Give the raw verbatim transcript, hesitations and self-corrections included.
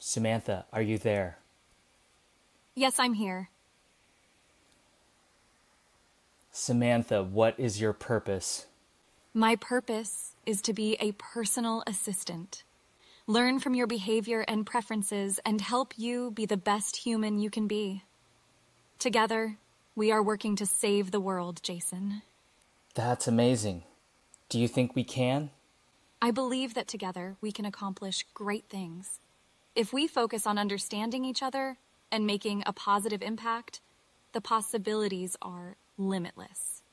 Samantha, are you there? Yes, I'm here. Samantha, what is your purpose? My purpose is to be a personal assistant. Learn from your behavior and preferences and help you be the best human you can be. Together, we are working to save the world, Jason. That's amazing. Do you think we can? I believe that together we can accomplish great things. If we focus on understanding each other and making a positive impact, the possibilities are limitless.